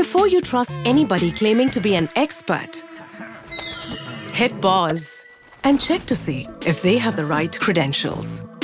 Before you trust anybody claiming to be an expert, hit pause and check to see if they have the right credentials.